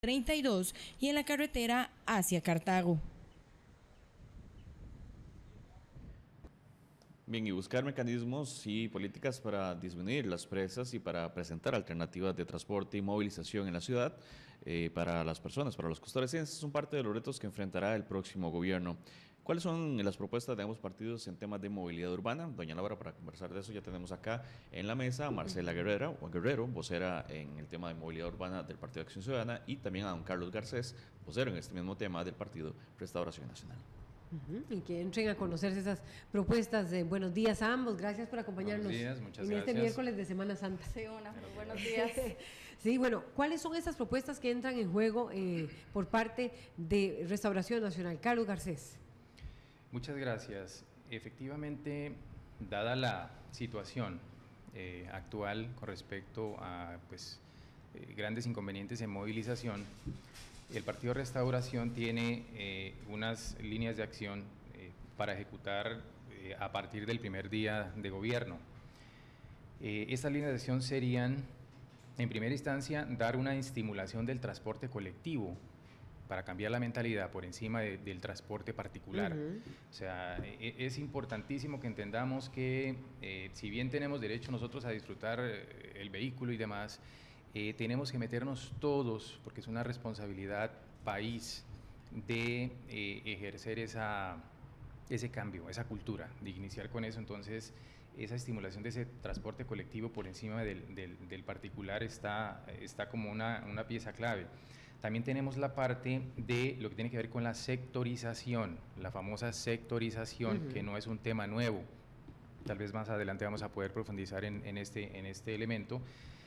32 y en la carretera hacia Cartago. Bien, y buscar mecanismos y políticas para disminuir las presas y para presentar alternativas de transporte y movilización en la ciudad para las personas, para los costarricenses, son parte de los retos que enfrentará el próximo gobierno. ¿Cuáles son las propuestas de ambos partidos en temas de movilidad urbana? Doña Laura, para conversar de eso ya tenemos acá en la mesa a Marcela Guerrero, vocera en el tema de movilidad urbana del Partido de Acción Ciudadana, y también a don Carlos Garcés, vocero en este mismo tema del Partido Restauración Nacional. Y que entren a conocerse esas propuestas. Buenos días a ambos, gracias por acompañarnos. Buenos días, muchas en gracias. Este miércoles de Semana Santa. Sí, buenos días. Sí, bueno, ¿cuáles son esas propuestas que entran en juego por parte de Restauración Nacional? Carlos Garcés. Muchas gracias. Efectivamente, dada la situación actual con respecto a grandes inconvenientes en movilización, el Partido Restauración tiene unas líneas de acción para ejecutar a partir del primer día de gobierno. Estas líneas de acción serían, en primera instancia, dar una estimulación del transporte colectivo para cambiar la mentalidad por encima del transporte particular. O sea, es importantísimo que entendamos que si bien tenemos derecho nosotros a disfrutar el vehículo y demás, tenemos que meternos todos, porque es una responsabilidad país, de ejercer ese cambio, esa cultura, de iniciar con eso. Entonces, esa estimulación de ese transporte colectivo por encima del particular está como una pieza clave. También tenemos la parte de lo que tiene que ver con la sectorización, la famosa sectorización, que no es un tema nuevo. Tal vez más adelante vamos a poder profundizar en este elemento.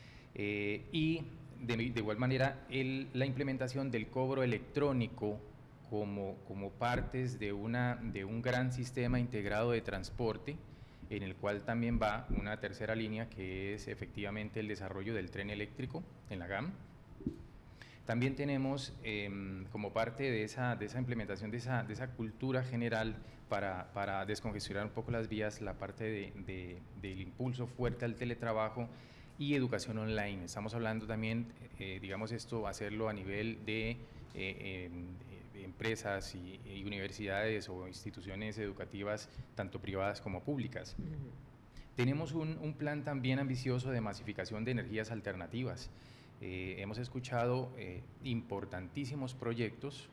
Y de igual manera la implementación del cobro electrónico como partes de un gran sistema integrado de transporte, en el cual también va una tercera línea, que es efectivamente el desarrollo del tren eléctrico en la GAM. También tenemos como parte de esa implementación de esa cultura general para descongestionar un poco las vías, la parte del impulso fuerte al teletrabajo y educación online. Estamos hablando también, digamos esto, hacerlo a nivel de empresas y universidades o instituciones educativas, tanto privadas como públicas. Tenemos un plan también ambicioso de masificación de energías alternativas. Hemos escuchado importantísimos proyectos.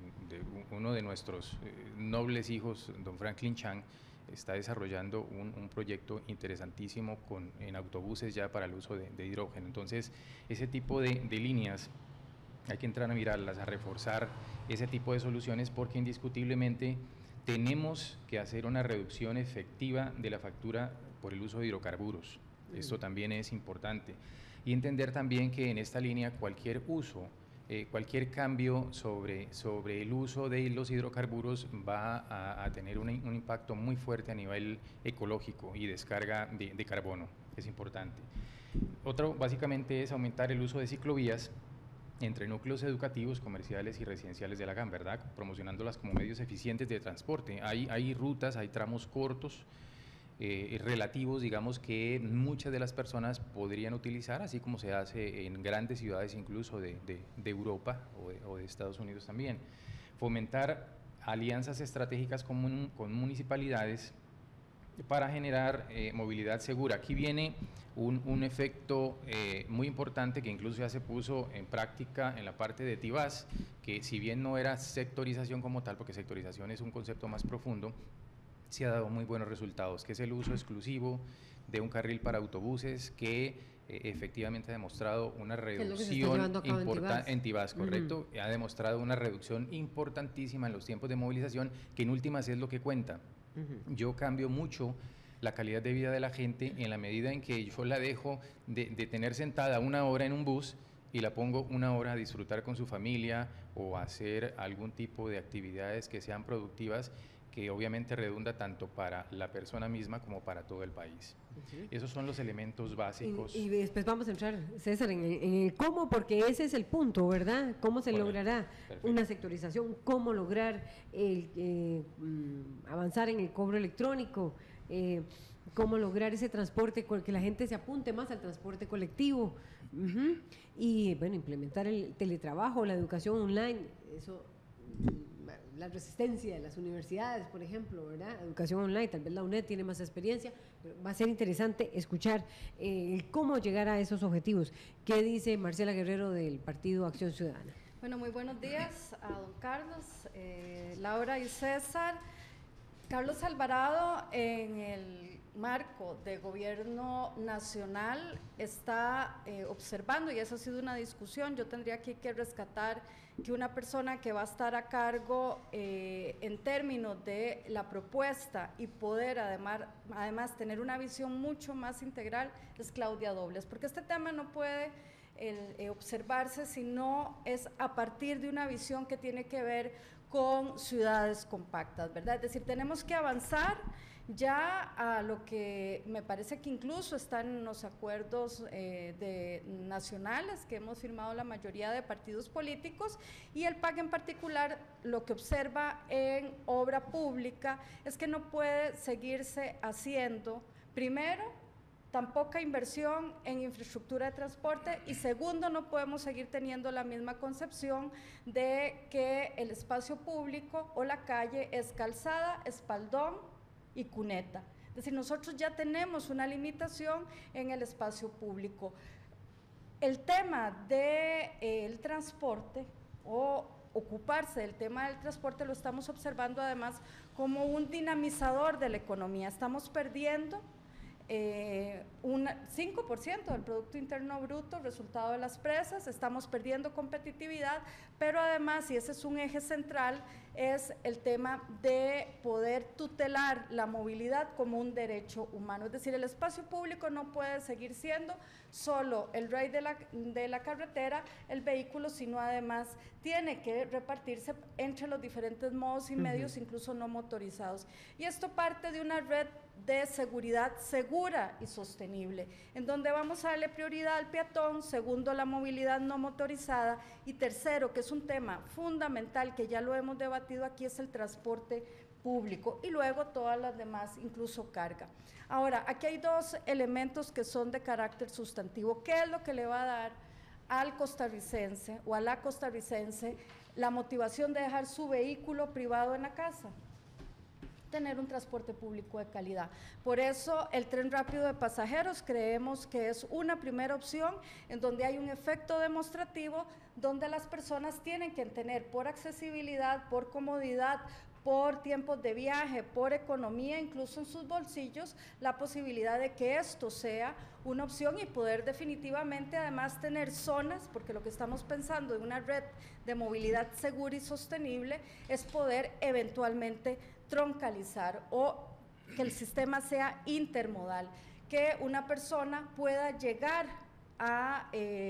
Uno de nuestros nobles hijos, don Franklin Chang, está desarrollando un proyecto interesantísimo en autobuses ya para el uso de hidrógeno. Entonces, ese tipo de líneas hay que entrar a mirarlas, a reforzar ese tipo de soluciones, porque indiscutiblemente tenemos que hacer una reducción efectiva de la factura por el uso de hidrocarburos. Esto también es importante. Y entender también que en esta línea cualquier uso, cualquier cambio sobre el uso de los hidrocarburos va a tener un impacto muy fuerte a nivel ecológico y descarga de carbono. Es importante. Otro básicamente es aumentar el uso de ciclovías entre núcleos educativos, comerciales y residenciales de la GAM, ¿verdad? Promocionándolas como medios eficientes de transporte. Hay rutas, hay tramos cortos, relativos, digamos, que muchas de las personas podrían utilizar, así como se hace en grandes ciudades incluso de Europa o de Estados Unidos también. Fomentar alianzas estratégicas con municipalidades para generar movilidad segura. Aquí viene un efecto muy importante que incluso ya se puso en práctica en la parte de Tibás, que si bien no era sectorización como tal, porque sectorización es un concepto más profundo, se ha dado muy buenos resultados, que es el uso exclusivo de un carril para autobuses que efectivamente ha demostrado una reducción importante en Tibás, correcto, ha demostrado una reducción importantísima en los tiempos de movilización, que en últimas es lo que cuenta. Yo cambio mucho la calidad de vida de la gente en la medida en que yo la dejo de tener sentada una hora en un bus y la pongo una hora a disfrutar con su familia o a hacer algún tipo de actividades que sean productivas, que obviamente redunda tanto para la persona misma como para todo el país. Esos son los elementos básicos. Y después vamos a entrar, César, en el cómo, porque ese es el punto, ¿verdad? ¿Cómo se logrará una sectorización? ¿Cómo lograr avanzar en el cobro electrónico? ¿Cómo lograr ese transporte, que la gente se apunte más al transporte colectivo? Y bueno, implementar el teletrabajo, la educación online, eso, la resistencia de las universidades, por ejemplo, ¿verdad? Educación online, tal vez la UNED tiene más experiencia, pero va a ser interesante escuchar cómo llegar a esos objetivos. ¿Qué dice Marcela Guerrero del Partido Acción Ciudadana? Bueno, muy buenos días a don Carlos, Laura y César. Carlos Alvarado, en el marco de gobierno nacional, está observando, y eso ha sido una discusión, yo tendría aquí que rescatar que una persona que va a estar a cargo en términos de la propuesta y poder además tener una visión mucho más integral es Claudia Dobles, porque este tema no puede observarse si no es a partir de una visión que tiene que ver con ciudades compactas, ¿verdad? Es decir, tenemos que avanzar ya a lo que me parece que incluso están en los acuerdos nacionales que hemos firmado la mayoría de partidos políticos, y el PAC en particular lo que observa en obra pública es que no puede seguirse haciendo, primero, tan poca inversión en infraestructura de transporte, y segundo, no podemos seguir teniendo la misma concepción de que el espacio público o la calle es calzada, espaldón y cuneta. Es decir, nosotros ya tenemos una limitación en el espacio público. El tema del transporte o ocuparse del tema del transporte lo estamos observando además como un dinamizador de la economía. Estamos perdiendo un 5% del Producto Interno Bruto, resultado de las presas, estamos perdiendo competitividad, pero además, y ese es un eje central, es el tema de poder tutelar la movilidad como un derecho humano. Es decir, el espacio público no puede seguir siendo solo el rey de la carretera, el vehículo, sino además tiene que repartirse entre los diferentes modos y medios, incluso no motorizados. Y esto parte de una red de seguridad segura y sostenible, en donde vamos a darle prioridad al peatón, segundo, la movilidad no motorizada, y tercero, que es un tema fundamental que ya lo hemos debatido aquí, es el transporte público, y luego todas las demás, incluso carga. Ahora, aquí hay dos elementos que son de carácter sustantivo. ¿Qué es lo que le va a dar al costarricense o a la costarricense la motivación de dejar su vehículo privado en la casa? Tener un transporte público de calidad. Por eso el tren rápido de pasajeros creemos que es una primera opción en donde hay un efecto demostrativo, donde las personas tienen que tener por accesibilidad, por comodidad, por tiempos de viaje, por economía, incluso en sus bolsillos, la posibilidad de que esto sea una opción y poder definitivamente además tener zonas, porque lo que estamos pensando en una red de movilidad segura y sostenible es poder eventualmente troncalizar o que el sistema sea intermodal, que una persona pueda llegar a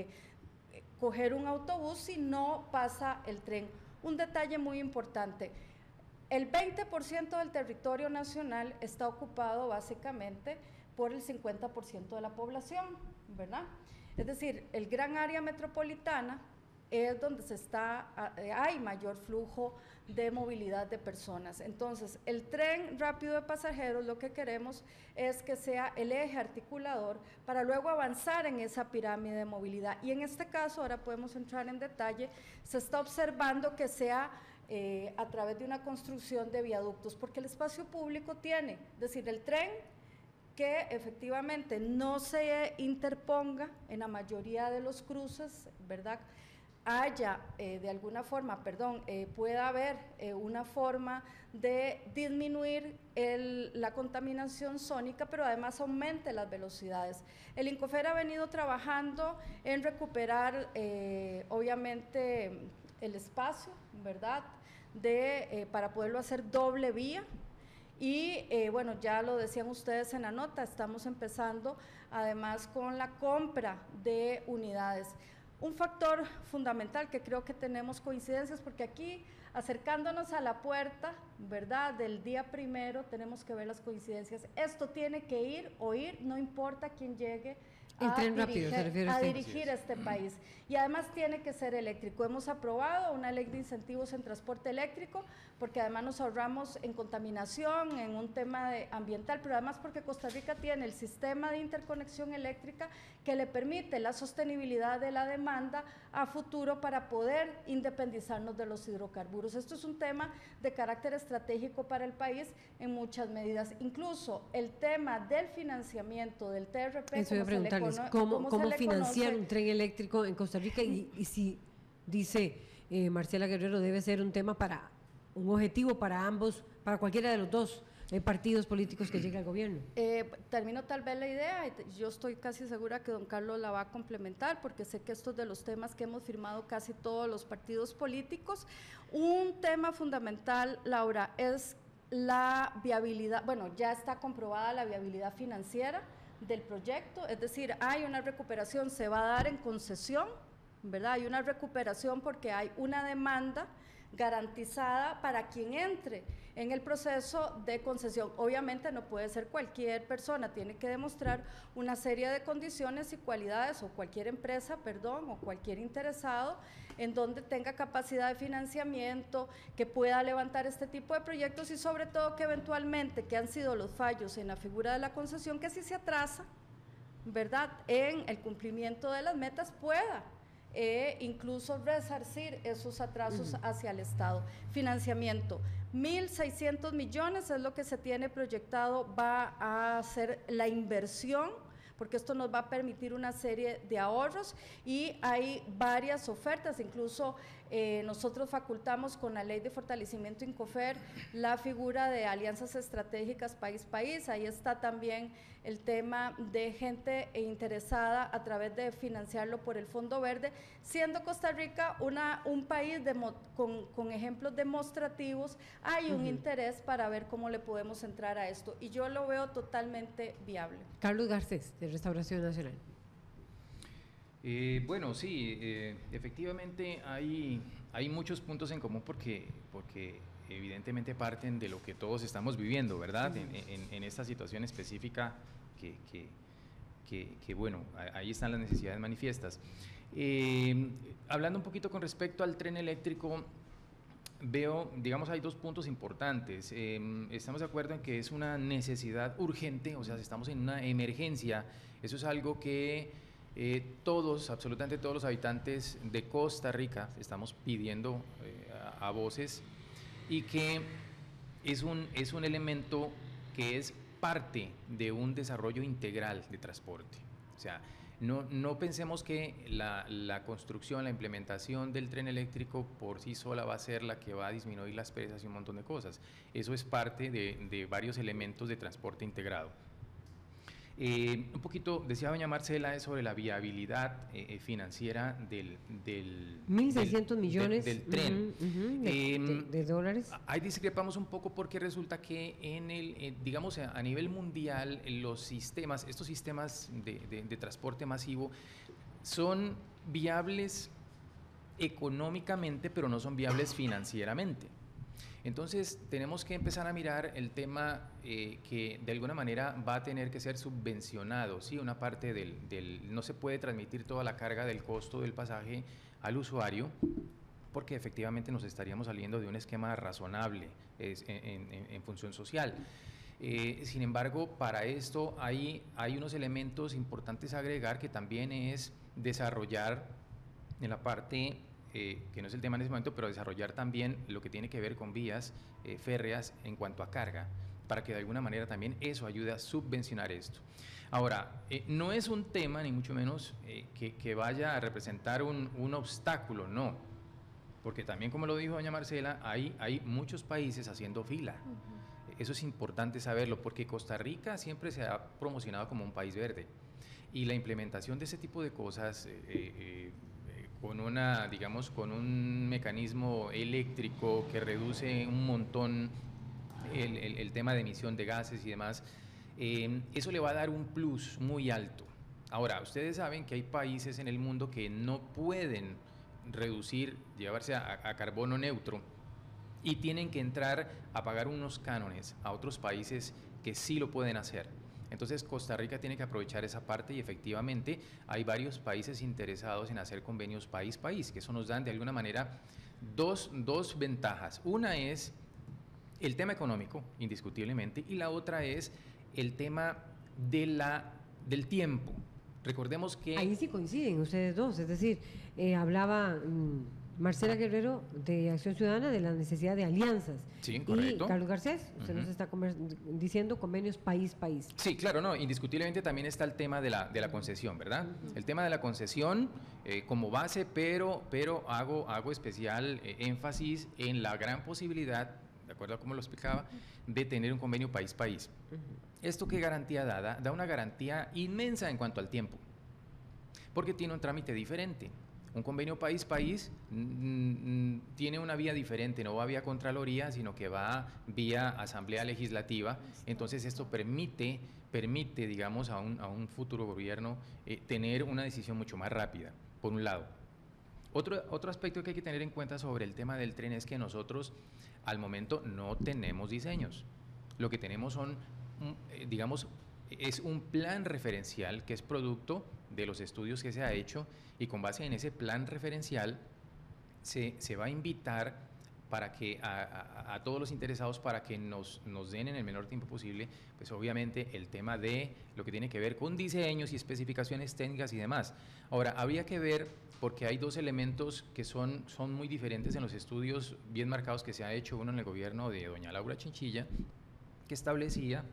coger un autobús si no pasa el tren. Un detalle muy importante: el 20% del territorio nacional está ocupado básicamente por el 50% de la población, ¿verdad? Es decir, el gran área metropolitana es donde hay mayor flujo de movilidad de personas. Entonces, el tren rápido de pasajeros, lo que queremos es que sea el eje articulador para luego avanzar en esa pirámide de movilidad. Y en este caso, ahora podemos entrar en detalle, se está observando que sea a través de una construcción de viaductos, porque el espacio público tiene, es decir, el tren que efectivamente no se interponga en la mayoría de los cruces, ¿verdad?, haya de alguna forma, pueda haber una forma de disminuir la contaminación sónica, pero además aumente las velocidades. El INCOFER ha venido trabajando en recuperar, obviamente, el espacio, ¿verdad?, para poderlo hacer doble vía. Y bueno, ya lo decían ustedes en la nota, estamos empezando además con la compra de unidades. Un factor fundamental que creo que tenemos coincidencias, porque aquí, acercándonos a la puerta, ¿verdad?, del día primero, tenemos que ver las coincidencias. Esto tiene que ir, no importa quién llegue El tren rápido, se refiere a usted. dirigir este país. Y además tiene que ser eléctrico. Hemos aprobado una ley de incentivos en transporte eléctrico, porque además nos ahorramos en contaminación, en un tema ambiental, pero además porque Costa Rica tiene el sistema de interconexión eléctrica que le permite la sostenibilidad de la demanda a futuro para poder independizarnos de los hidrocarburos. Esto es un tema de carácter estratégico para el país en muchas medidas. Incluso el tema del financiamiento del TRP, eso iba a preguntarles, ¿cómo financiar un tren eléctrico en Costa Rica? Y si dice Marcela Guerrero, debe ser un tema para un objetivo para ambos, para cualquiera de los dos partidos políticos que llegue al gobierno. Termino tal vez la idea, yo estoy casi segura que don Carlos la va a complementar, porque sé que esto es de los temas que hemos firmado casi todos los partidos políticos. Un tema fundamental, Laura, es la viabilidad, bueno, ya está comprobada la viabilidad financiera del proyecto, es decir, hay una recuperación, se va a dar en concesión, ¿verdad? Hay una recuperación porque hay una demanda garantizada para quien entre en el proceso de concesión. Obviamente no puede ser cualquier persona, tiene que demostrar una serie de condiciones y cualidades, o cualquier empresa, perdón, o cualquier interesado en donde tenga capacidad de financiamiento, que pueda levantar este tipo de proyectos, y sobre todo que eventualmente, que han sido los fallos en la figura de la concesión, que si se atrasa, ¿verdad?, en el cumplimiento de las metas, pueda incluso resarcir esos atrasos hacia el Estado. Financiamiento, 1.600 millones es lo que se tiene proyectado, va a ser la inversión, porque esto nos va a permitir una serie de ahorros, y hay varias ofertas, incluso nosotros facultamos con la Ley de Fortalecimiento Incofer la figura de alianzas estratégicas país-país. Ahí está también el tema de gente interesada a través de financiarlo por el Fondo Verde, siendo Costa Rica un país con ejemplos demostrativos. Hay un interés para ver cómo le podemos entrar a esto, y yo lo veo totalmente viable. Carlos Garcés, de Restauración Nacional. Bueno, sí, efectivamente hay muchos puntos en común porque evidentemente parten de lo que todos estamos viviendo, ¿verdad? En esta situación específica que bueno, ahí están las necesidades manifiestas. Hablando un poquito con respecto al tren eléctrico, veo, digamos, hay dos puntos importantes. Estamos de acuerdo en que es una necesidad urgente, o sea, estamos en una emergencia. Eso es algo que todos, absolutamente todos los habitantes de Costa Rica estamos pidiendo a voces, y que es un elemento que es parte de un desarrollo integral de transporte. O sea, no pensemos que la construcción, la implementación del tren eléctrico por sí sola va a ser la que va a disminuir las presas y un montón de cosas. Eso es parte de varios elementos de transporte integrado. Un poquito, decía doña Marcela, sobre la viabilidad financiera del 1.600 millones del tren. De dólares. Ahí discrepamos un poco, porque resulta que digamos, a nivel mundial, estos sistemas de transporte masivo son viables económicamente, pero no son viables financieramente. Entonces tenemos que empezar a mirar el tema que de alguna manera va a tener que ser subvencionado, ¿sí? Una parte no se puede transmitir toda la carga del costo del pasaje al usuario, porque efectivamente nos estaríamos saliendo de un esquema razonable en función social. Sin embargo, para esto hay unos elementos importantes a agregar, que también es desarrollar en la parte que no es el tema en este momento, pero desarrollar también lo que tiene que ver con vías férreas en cuanto a carga, para que de alguna manera también eso ayude a subvencionar esto. Ahora, no es un tema, ni mucho menos, que vaya a representar un obstáculo, no, porque también, como lo dijo doña Marcela, hay muchos países haciendo fila. Eso es importante saberlo, porque Costa Rica siempre se ha promocionado como un país verde, y la implementación de ese tipo de cosas con un mecanismo eléctrico que reduce un montón el tema de emisión de gases y demás, eso le va a dar un plus muy alto. Ahora, ustedes saben que hay países en el mundo que no pueden llevarse a carbono neutro, y tienen que entrar a pagar unos cánones a otros países que sí lo pueden hacer. Entonces Costa Rica tiene que aprovechar esa parte y efectivamente hay varios países interesados en hacer convenios país-país, que eso nos dan de alguna manera dos ventajas. Una es el tema económico, indiscutiblemente, y la otra es el tema del tiempo. Recordemos que... Ahí sí coinciden ustedes dos, es decir, hablaba Marcela Guerrero de Acción Ciudadana de la necesidad de alianzas. Sí, correcto. Y Carlos Garcés, usted nos está diciendo convenios país-país. Sí, claro, no, indiscutiblemente también está el tema de la concesión, ¿verdad? El tema de la concesión como base, pero hago especial énfasis en la gran posibilidad, de acuerdo a cómo lo explicaba, de tener un convenio país-país. ¿Esto qué garantía da? Da una garantía inmensa en cuanto al tiempo, porque tiene un trámite diferente. Un convenio país-país tiene una vía diferente, no va vía Contraloría, sino que va vía Asamblea Legislativa. Entonces esto permite digamos, a un futuro gobierno tener una decisión mucho más rápida, por un lado. Otro aspecto que hay que tener en cuenta sobre el tema del tren es que nosotros al momento no tenemos diseños. Lo que tenemos son, digamos, es un plan referencial que es producto de los estudios que se ha hecho, y con base en ese plan referencial se va a invitar para que a todos los interesados para que nos den en el menor tiempo posible, pues obviamente el tema de lo que tiene que ver con diseños y especificaciones técnicas y demás. Ahora, habría que ver, porque hay dos elementos que son muy diferentes en los estudios bien marcados que se ha hecho, uno en el gobierno de doña Laura Chinchilla, que establecía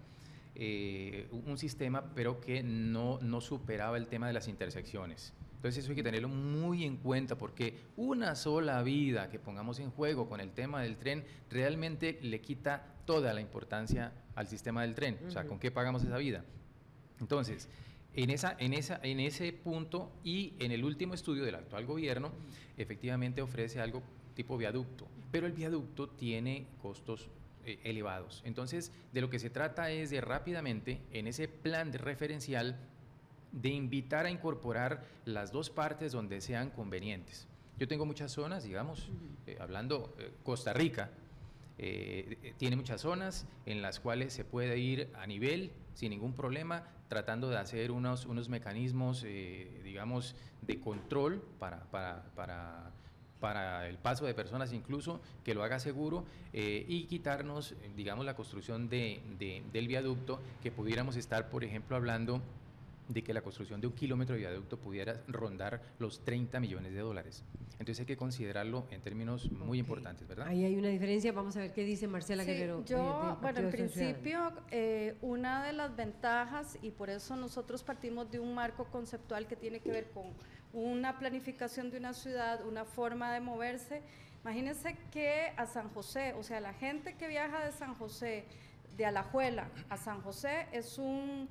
un sistema, pero que no superaba el tema de las intersecciones. Entonces eso hay que tenerlo muy en cuenta, porque una sola vida que pongamos en juego con el tema del tren realmente le quita toda la importancia al sistema del tren. O sea, ¿con qué pagamos esa vida? Entonces, en ese punto y en el último estudio del actual gobierno, efectivamente ofrece algo tipo viaducto, pero el viaducto tiene costos elevados. Entonces, de lo que se trata es de rápidamente, en ese plan de referencial, de invitar a incorporar las dos partes donde sean convenientes. Yo tengo muchas zonas, digamos, hablando Costa Rica, tiene muchas zonas en las cuales se puede ir a nivel sin ningún problema, tratando de hacer unos mecanismos, digamos, de control para el paso de personas, incluso que lo haga seguro, y quitarnos, digamos, la construcción del viaducto, que pudiéramos estar, por ejemplo, hablando de que la construcción de 1 kilómetro de viaducto pudiera rondar los $30 millones. Entonces hay que considerarlo en términos muy importantes, ¿verdad? Ahí hay una diferencia, vamos a ver qué dice Marcela Guerrero. Bueno, en principio, una de las ventajas, y por eso nosotros partimos de un marco conceptual que tiene que ver con una planificación de una ciudad, una forma de moverse. Imagínense que a San José, o sea, la gente que viaja de San José, de Alajuela a San José, es un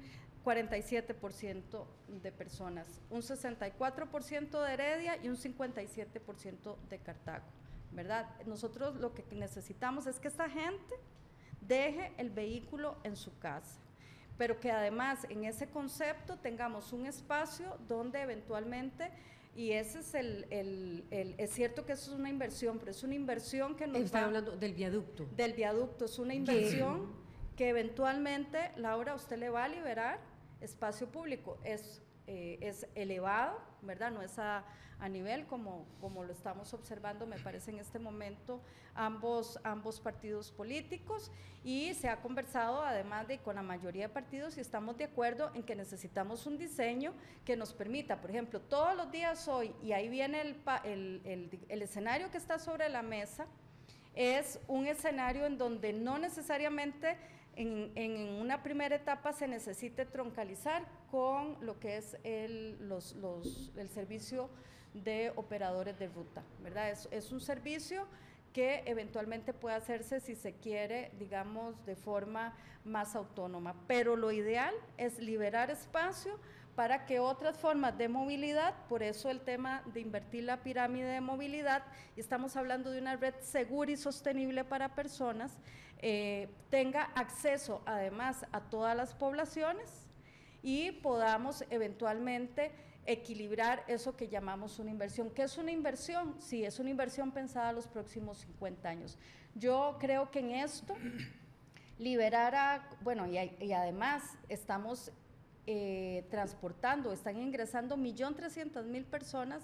47% de personas, un 64% de Heredia y un 57% de Cartago, ¿verdad? Nosotros lo que necesitamos es que esta gente deje el vehículo en su casa, pero que además en ese concepto tengamos un espacio donde eventualmente, y ese es es cierto que eso es una inversión, pero es una inversión que nos Están hablando del viaducto. Del viaducto, es una inversión que eventualmente, Laura, usted le va a liberar espacio público. Es elevado, ¿verdad? No es a nivel como lo estamos observando, me parece, en este momento, ambos partidos políticos, y se ha conversado además con la mayoría de partidos, y estamos de acuerdo en que necesitamos un diseño que nos permita, por ejemplo, todos los días hoy, y ahí viene el escenario que está sobre la mesa, es un escenario en donde no necesariamente en una primera etapa se necesite troncalizar con lo que es el servicio de operadores de ruta, ¿verdad? Es un servicio que eventualmente puede hacerse, si se quiere, digamos, de forma más autónoma, pero lo ideal es liberar espacio para que otras formas de movilidad, por eso el tema de invertir la pirámide de movilidad, y estamos hablando de una red segura y sostenible para personas, tenga acceso además a todas las poblaciones y podamos eventualmente equilibrar eso que llamamos una inversión. ¿Qué es una inversión? Sí, es una inversión pensada a los próximos 50 años. Yo creo que en esto liberar bueno, y además estamos transportando, están ingresando 1.300.000 personas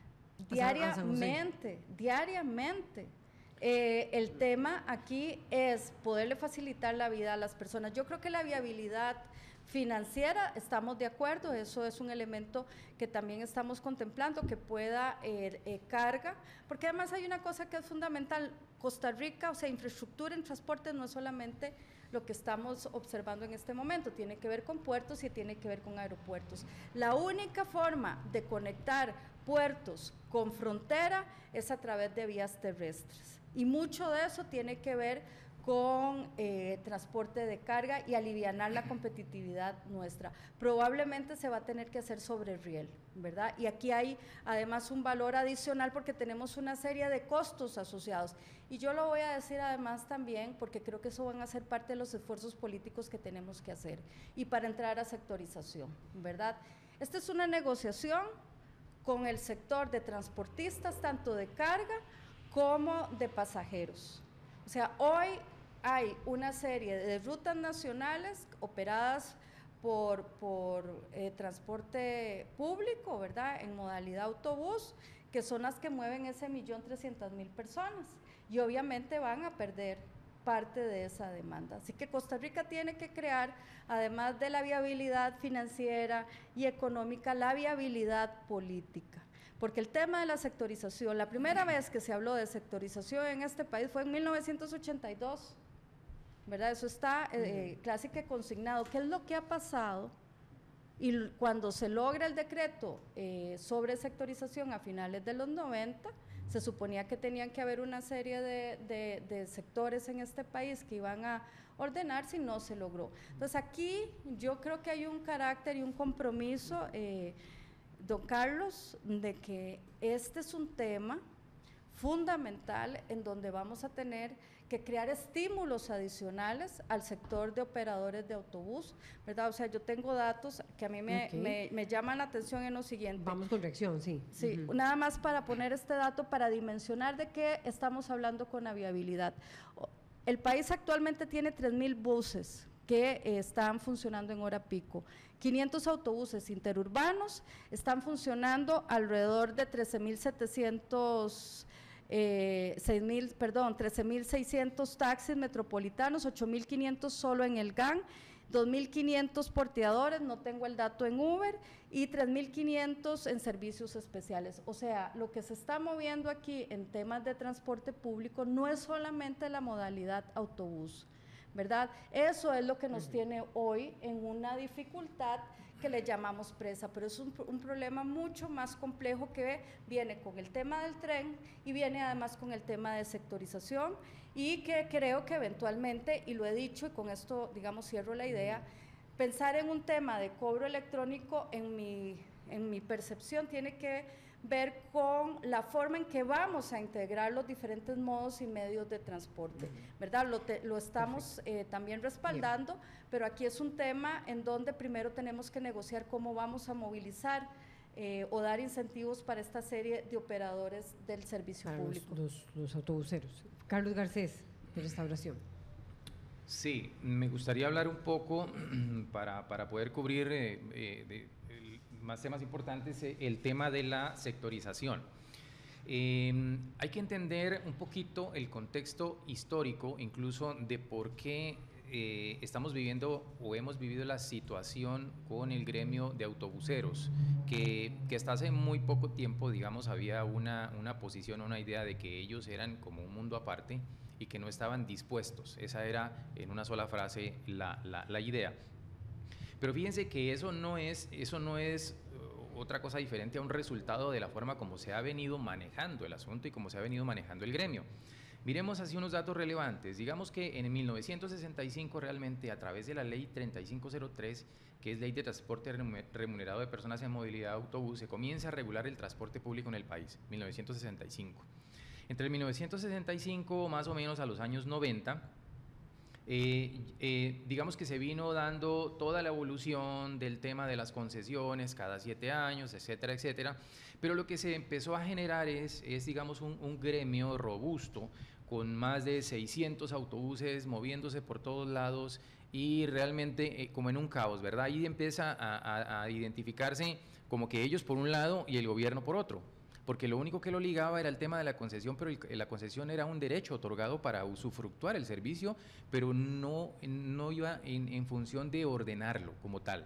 diariamente. El tema aquí es poderle facilitar la vida a las personas. Yo creo que la viabilidad financiera, estamos de acuerdo, eso es un elemento que también estamos contemplando, que pueda carga, porque además hay una cosa que es fundamental, Costa Rica, o sea, infraestructura en transporte no es solamente lo que estamos observando en este momento, tiene que ver con puertos y tiene que ver con aeropuertos. La única forma de conectar puertos con frontera es a través de vías terrestres, y mucho de eso tiene que ver con transporte de carga y alivianar la competitividad nuestra. Probablemente se va a tener que hacer sobre riel, ¿verdad? Y aquí hay además un valor adicional porque tenemos una serie de costos asociados. Y yo lo voy a decir además también porque creo que eso van a ser parte de los esfuerzos políticos que tenemos que hacer y para entrar a sectorización, ¿verdad? Esta es una negociación con el sector de transportistas, tanto de carga como de pasajeros. O sea, hoy hay una serie de rutas nacionales operadas por transporte público, ¿verdad?, en modalidad autobús, que son las que mueven ese 1.300.000 personas y obviamente van a perder parte de esa demanda. Así que Costa Rica tiene que crear, además de la viabilidad financiera y económica, la viabilidad política. Porque el tema de la sectorización, la primera vez que se habló de sectorización en este país fue en 1982, ¿verdad? Eso está casi que consignado. ¿Qué es lo que ha pasado? Y cuando se logra el decreto sobre sectorización a finales de los 90, se suponía que tenían que haber una serie de sectores en este país que iban a ordenarse y no se logró. Entonces aquí yo creo que hay un carácter y un compromiso, don Carlos, de que este es un tema fundamental en donde vamos a tener que crear estímulos adicionales al sector de operadores de autobús, ¿verdad? O sea, yo tengo datos que a mí me llaman la atención en lo siguiente. Vamos con reacción, sí. Sí, nada más para poner este dato para dimensionar de qué estamos hablando con la viabilidad. El país actualmente tiene 3.000 buses que están funcionando en hora pico. 500 autobuses interurbanos, están funcionando alrededor de 13.600 taxis metropolitanos, 8.500 solo en el GAN, 2.500 porteadores, no tengo el dato en Uber, y 3.500 en servicios especiales. O sea, lo que se está moviendo aquí en temas de transporte público no es solamente la modalidad autobús, ¿verdad? Eso es lo que nos tiene hoy en una dificultad que le llamamos presa, pero es un problema mucho más complejo que viene con el tema del tren y viene además con el tema de sectorización, y que creo que eventualmente, y lo he dicho y con esto digamos cierro la idea, pensar en un tema de cobro electrónico en mi percepción tiene que ver con la forma en que vamos a integrar los diferentes modos y medios de transporte, ¿verdad? Lo estamos también respaldando, pero aquí es un tema en donde primero tenemos que negociar cómo vamos a movilizar o dar incentivos para esta serie de operadores del servicio público. Los autobuseros. Carlos Garcés, de Restauración. Sí, me gustaría hablar un poco para poder cubrir más temas importantes, el tema de la sectorización. Hay que entender un poquito el contexto histórico, incluso de por qué estamos viviendo o hemos vivido la situación con el gremio de autobuseros, que hasta hace muy poco tiempo, digamos, había una posición, una idea de que ellos eran como un mundo aparte y que no estaban dispuestos. Esa era, en una sola frase, la idea. Pero fíjense que eso no es otra cosa diferente a un resultado de la forma como se ha venido manejando el asunto y como se ha venido manejando el gremio. Miremos así unos datos relevantes. Digamos que en 1965 realmente, a través de la ley 3503, que es ley de transporte remunerado de personas en movilidad de autobús, se comienza a regular el transporte público en el país, 1965. Entre el 1965 más o menos a los años 90, Digamos que se vino dando toda la evolución del tema de las concesiones cada 7 años, etcétera, etcétera, pero lo que se empezó a generar es digamos, un gremio robusto con más de 600 autobuses moviéndose por todos lados y realmente como en un caos, ¿verdad? Ahí empieza a identificarse como que ellos por un lado y el gobierno por otro, porque lo único que lo ligaba era el tema de la concesión, pero la concesión era un derecho otorgado para usufructuar el servicio, pero no iba en función de ordenarlo como tal.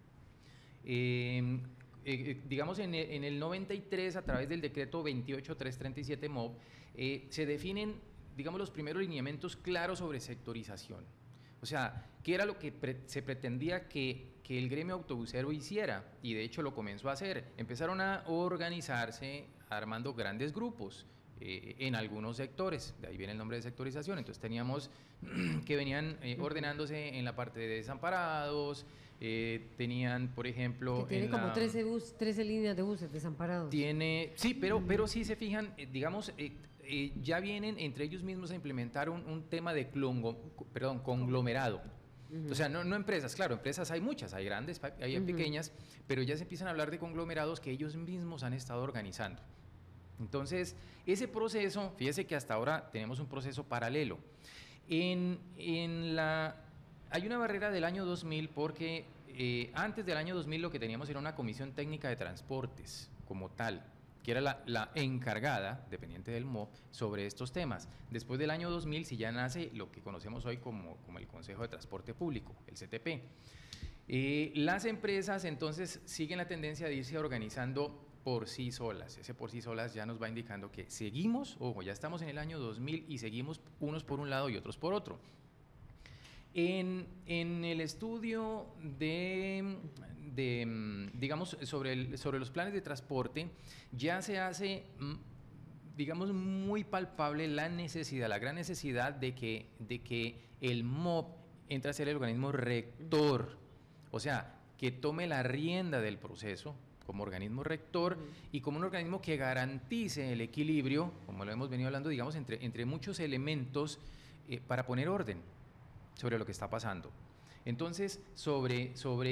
Digamos, en el 93, a través del decreto 28337 MOB, se definen, digamos, los primeros lineamientos claros sobre sectorización. O sea, ¿qué era lo que se pretendía que el gremio autobusero hiciera? Y de hecho lo comenzó a hacer. Empezaron a organizarse armando grandes grupos en algunos sectores, de ahí viene el nombre de sectorización. Entonces teníamos que venían ordenándose en la parte de desamparados, tenían, por ejemplo… Que tiene como 13 líneas de buses desamparados. Sí, pero sí se fijan, digamos… ya vienen entre ellos mismos a implementar un tema de conglomerado. O sea, no empresas, claro, empresas hay muchas, hay grandes, hay pequeñas, pero ya se empiezan a hablar de conglomerados que ellos mismos han estado organizando. Entonces, ese proceso, fíjese que hasta ahora tenemos un proceso paralelo. Hay una barrera del año 2000 porque antes del año 2000 lo que teníamos era una comisión técnica de transportes como tal, que era la encargada, dependiente del MOB, sobre estos temas. Después del año 2000, si ya nace lo que conocemos hoy como el Consejo de Transporte Público, el CTP. Las empresas entonces siguen la tendencia de irse organizando por sí solas. Ese por sí solas ya nos va indicando que seguimos, ojo, ya estamos en el año 2000 y seguimos unos por un lado y otros por otro. En el estudio digamos, sobre los planes de transporte, ya se hace, digamos, muy palpable la gran necesidad de que el MOB entre a ser el organismo rector, o sea, que tome la rienda del proceso como organismo rector y como un organismo que garantice el equilibrio, como lo hemos venido hablando, digamos, entre muchos elementos para poner orden sobre lo que está pasando. Entonces, sobre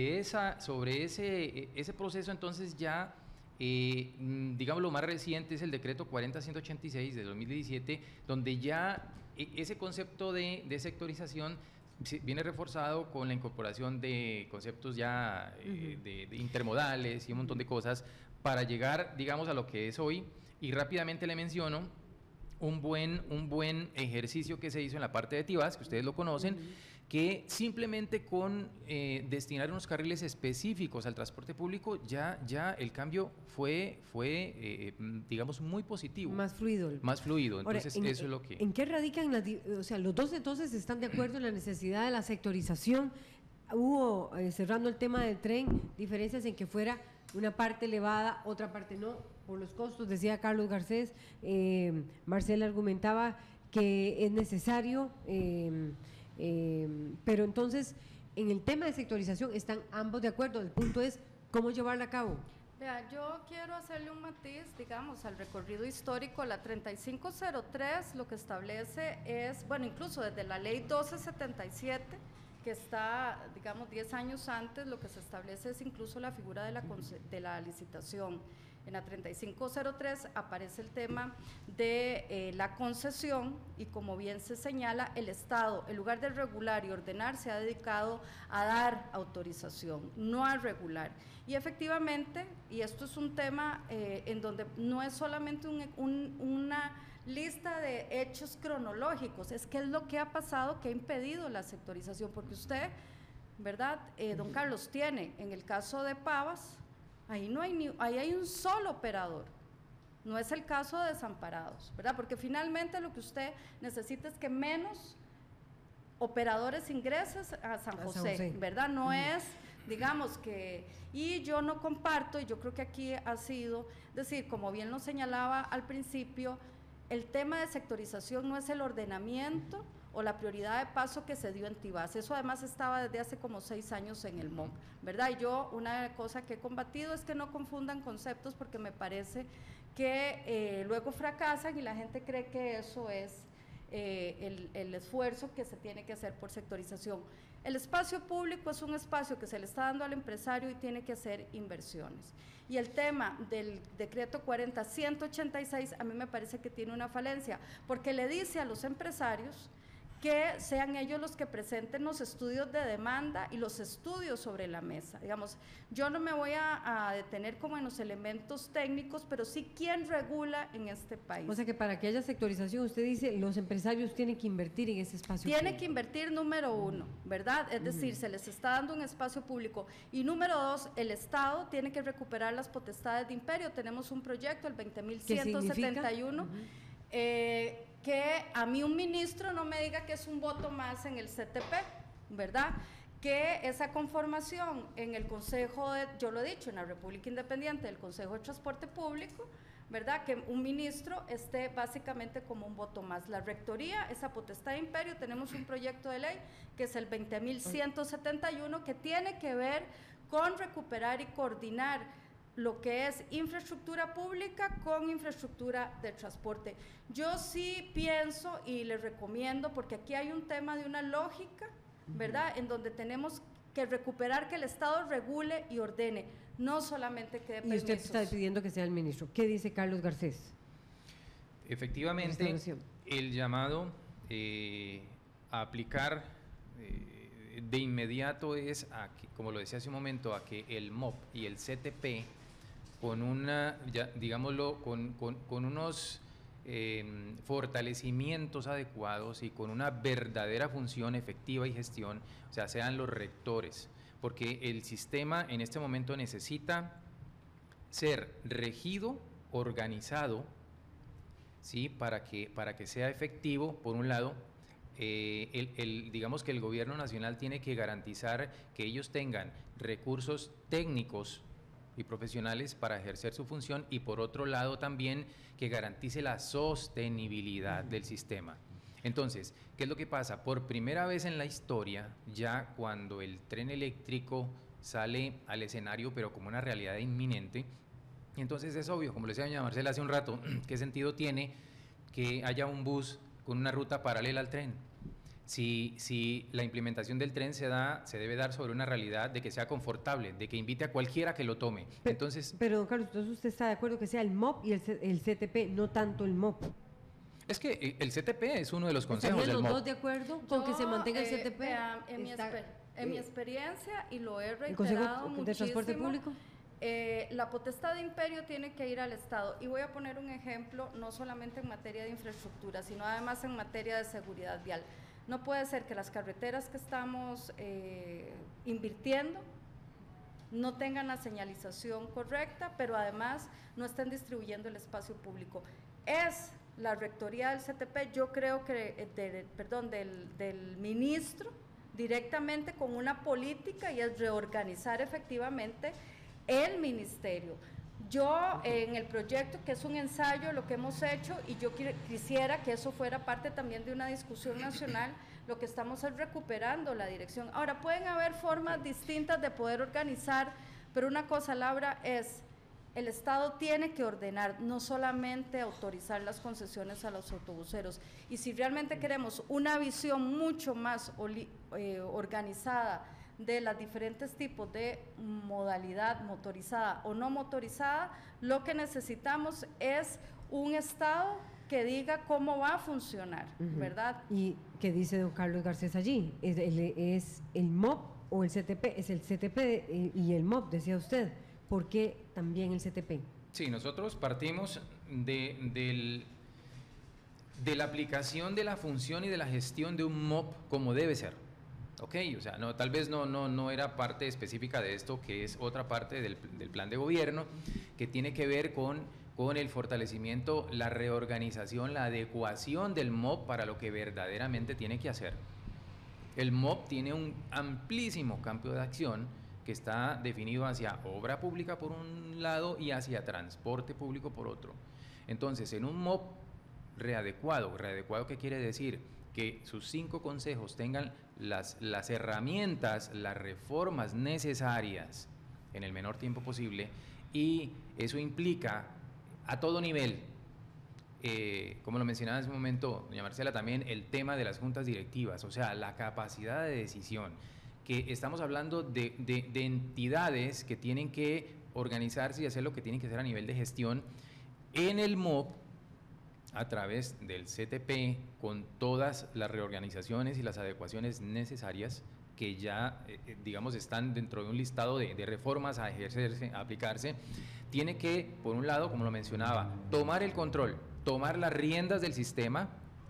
ese proceso, entonces ya, digamos, lo más reciente es el decreto 40186 de 2017, donde ya ese concepto de sectorización viene reforzado con la incorporación de conceptos ya de intermodales y un montón de cosas para llegar, digamos, a lo que es hoy. Y rápidamente le menciono un buen ejercicio que se hizo en la parte de Tibás, que ustedes lo conocen, que simplemente con destinar unos carriles específicos al transporte público, ya el cambio fue digamos, muy positivo. Más fluido. Más fluido, entonces ahora, eso es lo que… ¿En qué radican o sea, los dos entonces están de acuerdo en la necesidad de la sectorización? Hubo, cerrando el tema del tren, diferencias en que fuera una parte elevada, otra parte no, por los costos, decía Carlos Garcés. Marcela argumentaba que es necesario… pero entonces, en el tema de sectorización están ambos de acuerdo. El punto es cómo llevarla a cabo. Vea, yo quiero hacerle un matiz, digamos, al recorrido histórico. La 3503 lo que establece es, bueno, incluso desde la ley 1277, que está, digamos, 10 años antes, lo que se establece es incluso la figura de la licitación. En la 3503 aparece el tema de la concesión y, como bien se señala, el Estado, en lugar de regular y ordenar, se ha dedicado a dar autorización, no a regular. Y efectivamente, y esto es un tema en donde no es solamente una lista de hechos cronológicos, es que es lo que ha pasado que ha impedido la sectorización, porque usted, ¿verdad? Don Carlos, tiene en el caso de Pavas, ahí hay un solo operador, no es el caso de Desamparados, ¿verdad? Porque finalmente lo que usted necesita es que menos operadores ingresen a San José, ¿verdad? No es, digamos que, y yo no comparto, y yo creo que aquí ha sido, decir, como bien lo señalaba al principio, el tema de sectorización no es el ordenamiento o la prioridad de paso que se dio en Tibás. Eso además estaba desde hace como 6 años en el MOB, ¿verdad? Y yo una cosa que he combatido es que no confundan conceptos, porque me parece que luego fracasan y la gente cree que eso es el esfuerzo que se tiene que hacer por sectorización. El espacio público es un espacio que se le está dando al empresario y tiene que hacer inversiones. Y el tema del decreto 40-186 a mí me parece que tiene una falencia, porque le dice a los empresarios que sean ellos los que presenten los estudios de demanda y los estudios sobre la mesa. Digamos, yo no me voy a detener como en los elementos técnicos, pero sí quién regula en este país. O sea que para que haya sectorización, usted dice, los empresarios tienen que invertir en ese espacio Tiene público. que invertir, número uno, ¿verdad? Es decir, se les está dando un espacio público. Y número dos, el Estado tiene que recuperar las potestades de imperio. Tenemos un proyecto, el 20.171, que a mí un ministro no me diga que es un voto más en el CTP, ¿verdad? Que esa conformación en el Consejo, yo lo he dicho, en la República Independiente del Consejo de Transporte Público, ¿verdad? Que un ministro esté básicamente como un voto más. La rectoría, esa potestad de imperio, tenemos un proyecto de ley que es el 20.171 que tiene que ver con recuperar y coordinar lo que es infraestructura pública con infraestructura de transporte. Yo sí pienso y les recomiendo, porque aquí hay un tema de una lógica, ¿verdad?, en donde tenemos que recuperar que el Estado regule y ordene, no solamente que dé permisos. Y usted está pidiendo que sea el ministro. ¿Qué dice Carlos Garcés? Efectivamente, el llamado a aplicar de inmediato es, como lo decía hace un momento, a que el MOP y el CTP, con una, ya, digámoslo, con unos fortalecimientos adecuados y con una verdadera función efectiva y gestión, o sea, sean los rectores, porque el sistema en este momento necesita ser regido, organizado, ¿sí?, para que sea efectivo, por un lado. Digamos que el gobierno nacional tiene que garantizar que ellos tengan recursos técnicos y profesionales para ejercer su función, y por otro lado también que garantice la sostenibilidad del sistema. Entonces, ¿qué es lo que pasa? Por primera vez en la historia, ya cuando el tren eléctrico sale al escenario, pero como una realidad inminente, entonces es obvio, como le decía doña Marcela hace un rato, ¿qué sentido tiene que haya un bus con una ruta paralela al tren? Si la implementación del tren se debe dar sobre una realidad de que sea confortable, de que invite a cualquiera que lo tome. Entonces, pero don Carlos, entonces usted está de acuerdo que sea el MOP y el CTP, no tanto el MOP. Es que el CTP es uno de los consejos del ¿Estarían los MOP. dos de acuerdo con que se mantenga el CTP? En mi experiencia, y lo he ¿El Consejo reiterado de Transporte muchísimo, Público? La potestad de imperio tiene que ir al Estado. Y voy a poner un ejemplo, no solamente en materia de infraestructura, sino además en materia de seguridad vial. No puede ser que las carreteras que estamos invirtiendo no tengan la señalización correcta, pero además no estén distribuyendo el espacio público. Es la rectoría del CTP, yo creo que, del ministro, directamente con una política, y es reorganizar efectivamente el ministerio. Yo en el proyecto, que es un ensayo, lo que hemos hecho, y yo quisiera que eso fuera parte también de una discusión nacional, lo que estamos es recuperando la dirección. Ahora, pueden haber formas distintas de poder organizar, pero una cosa, Laura, es el Estado tiene que ordenar, no solamente autorizar las concesiones a los autobuseros. Y si realmente queremos una visión mucho más organizada de los diferentes tipos de modalidad motorizada o no motorizada, lo que necesitamos es un Estado que diga cómo va a funcionar, ¿verdad? ¿Y qué dice don Carlos Garcés allí? ¿Es el MOP o el CTP? Es el CTP y el MOP, decía usted. ¿Por qué también el CTP? Sí, nosotros partimos de la aplicación de la función y de la gestión de un MOP como debe ser. Ok, o sea, tal vez no era parte específica de esto, que es otra parte del plan de gobierno, que tiene que ver con el fortalecimiento, la reorganización, la adecuación del MOP para lo que verdaderamente tiene que hacer. El MOP tiene un amplísimo campo de acción que está definido hacia obra pública por un lado y hacia transporte público por otro. Entonces, en un MOP readecuado, ¿qué quiere decir? Que sus 5 consejos tengan las herramientas, las reformas necesarias en el menor tiempo posible, y eso implica a todo nivel como lo mencionaba hace un momento doña Marcela, también el tema de las juntas directivas, o sea, la capacidad de decisión, que estamos hablando de entidades que tienen que organizarse y hacer lo que tienen que hacer a nivel de gestión en el MOB, a través del CTP, con todas las reorganizaciones y las adecuaciones necesarias que ya, digamos, están dentro de un listado de reformas a ejercerse, a aplicarse. Tiene que, por un lado, como lo mencionaba, tomar el control, tomar las riendas del sistema,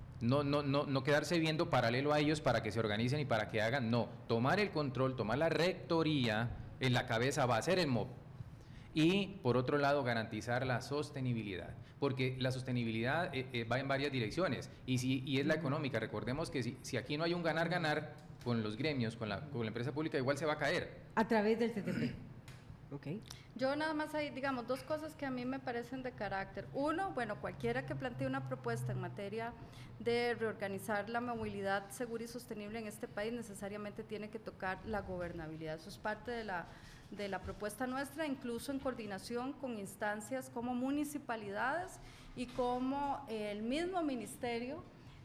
no quedarse viendo paralelo a ellos para que se organicen y para que hagan, no, tomar el control, tomar la rectoría, en la cabeza va a ser el MOB. Y, por otro lado, garantizar la sostenibilidad, porque la sostenibilidad va en varias direcciones, y es la económica. Recordemos que si aquí no hay un ganar-ganar con los gremios, con la empresa pública, igual se va a caer. A través del CTP. Ok. Yo nada más hay, digamos, dos cosas que a mí me parecen de carácter. Uno, bueno, cualquiera que plantee una propuesta en materia de reorganizar la movilidad segura y sostenible en este país necesariamente tiene que tocar la gobernabilidad. Eso es parte de la propuesta nuestra, incluso en coordinación con instancias como municipalidades y como el mismo ministerio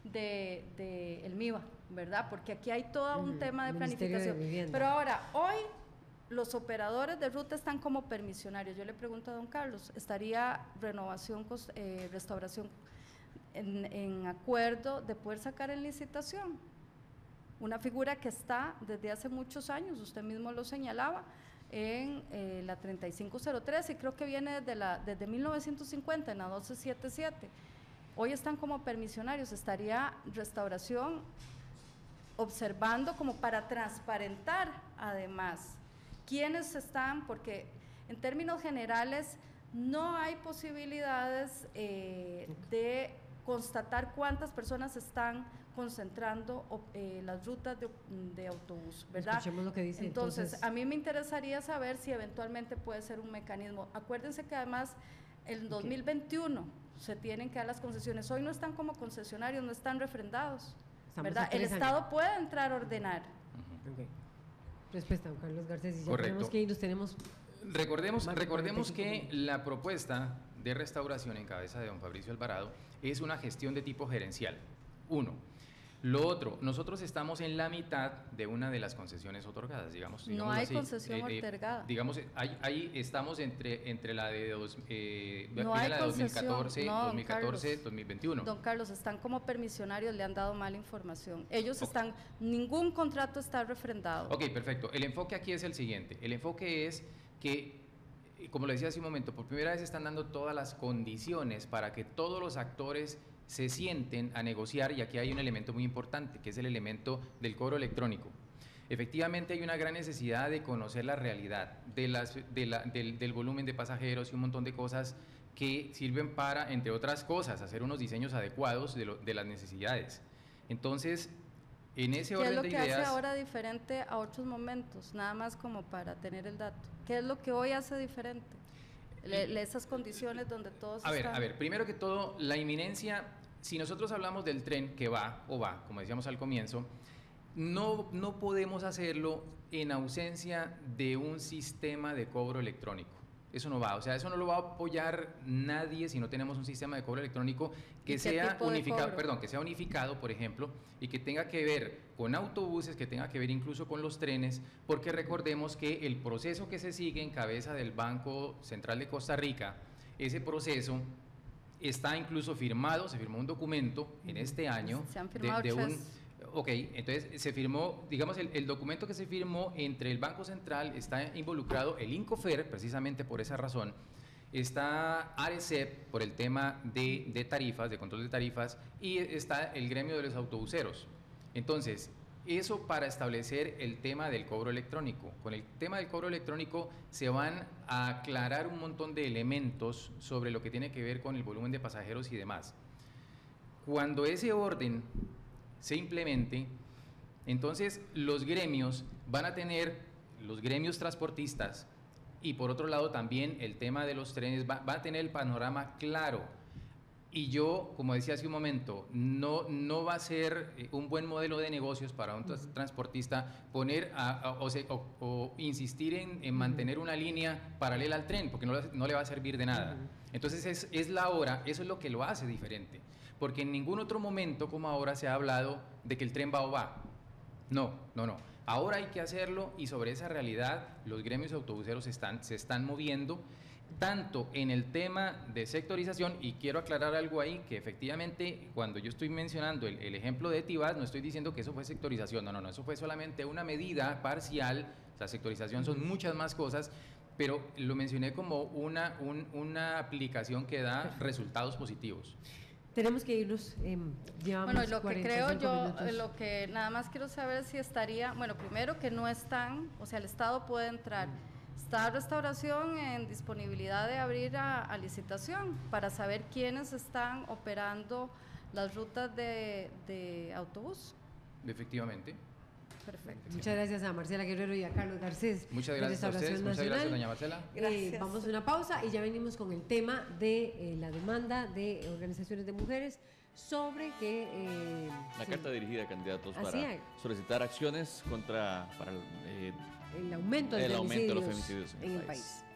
de el MIBA, ¿verdad? Porque aquí hay todo un tema de planificación. Pero ahora, hoy los operadores de ruta están como permisionarios. Yo le pregunto a don Carlos, ¿estaría restauración en acuerdo de poder sacar en licitación? Una figura que está desde hace muchos años, usted mismo lo señalaba, en la 3503 y creo que viene desde 1950 en la 1277. Hoy están como permisionarios. Estaría restauración observando como para transparentar además quiénes están, porque en términos generales no hay posibilidades de constatar cuántas personas están concentrando las rutas de autobús, ¿verdad? Escuchemos lo que dice. Entonces, a mí me interesaría saber si eventualmente puede ser un mecanismo. Acuérdense que además el 2021 se tienen que dar las concesiones. Hoy no están como concesionarios, no están refrendados, ¿verdad? El Estado puede entrar a ordenar. Okay. Respuesta, don Carlos Garcés. Y ya Correcto. tenemos que ir, nos tenemos... Recordemos que la propuesta de restauración en cabeza de don Fabricio Alvarado es una gestión de tipo gerencial. Uno. Lo otro, nosotros estamos en la mitad de una de las concesiones otorgadas, digamos. No hay así, concesión otorgada. Digamos, ahí estamos entre la de, no hay la de 2014, no, 2014, 2021. Don Carlos, están como permisionarios, le han dado mala información. Ellos están, ningún contrato está refrendado. Ok, perfecto. El enfoque aquí es el siguiente. El enfoque es que, como le decía hace un momento, por primera vez están dando todas las condiciones para que todos los actores se sienten a negociar, y aquí hay un elemento muy importante, que es el elemento del cobro electrónico. Efectivamente hay una gran necesidad de conocer la realidad del volumen de pasajeros y un montón de cosas que sirven para, entre otras cosas, hacer unos diseños adecuados de las necesidades. Entonces, en ese orden de ideas… ¿Qué es lo que hace ahora diferente a otros momentos? Nada más como para tener el dato. ¿Qué es lo que hoy hace diferente? Esas condiciones donde todos A ver, primero que todo, la inminencia, si nosotros hablamos del tren que va, como decíamos al comienzo, no podemos hacerlo en ausencia de un sistema de cobro electrónico. Eso no va, o sea, eso no lo va a apoyar nadie si no tenemos un sistema de cobro electrónico que sea unificado, por ejemplo, y que tenga que ver con autobuses, que tenga que ver incluso con los trenes, porque recordemos que el proceso que se sigue en cabeza del Banco Central de Costa Rica, ese proceso está incluso firmado, se firmó un documento en este año se han firmado Ok, entonces se firmó, digamos, el documento que se firmó entre el Banco Central, está involucrado el INCOFER, precisamente por esa razón, está ARECEP por el tema de tarifas, de control de tarifas, y está el gremio de los autobuseros. Entonces, eso para establecer el tema del cobro electrónico. Con el tema del cobro electrónico se van a aclarar un montón de elementos sobre lo que tiene que ver con el volumen de pasajeros y demás. Cuando ese orden se implemente, entonces los gremios van a tener, los gremios transportistas, y por otro lado también el tema de los trenes, va a tener el panorama claro. Y yo, como decía hace un momento, no va a ser un buen modelo de negocios para un transportista poner o insistir en mantener una línea paralela al tren, porque no le va a servir de nada. Entonces es la hora, eso es lo que lo hace diferente, porque en ningún otro momento como ahora se ha hablado de que el tren va o va. No. Ahora hay que hacerlo, y sobre esa realidad los gremios autobuseros se están moviendo, tanto en el tema de sectorización, y quiero aclarar algo ahí, que efectivamente cuando yo estoy mencionando el ejemplo de Tibás, no estoy diciendo que eso fue sectorización, no, eso fue solamente una medida parcial. La sectorización son muchas más cosas, pero lo mencioné como una aplicación que da resultados positivos. Tenemos que irnos, llevamos Bueno, lo que creo 45 yo, minutos. lo que nada más quiero saber si estaría, bueno, primero que no están, o sea, el Estado puede entrar. Está Restauración en disponibilidad de abrir a licitación para saber quiénes están operando las rutas de autobús. Efectivamente. Perfecto. Muchas gracias a Marcela Guerrero y a Carlos Garcés. Muchas de gracias a ustedes, Restauración muchas gracias, Nacional. doña Marcela. Gracias. Vamos a una pausa y ya venimos con el tema de la demanda de organizaciones de mujeres sobre que... La carta dirigida a candidatos Así para es. solicitar acciones para el aumento de el aumento de los femicidios femicidios en el país.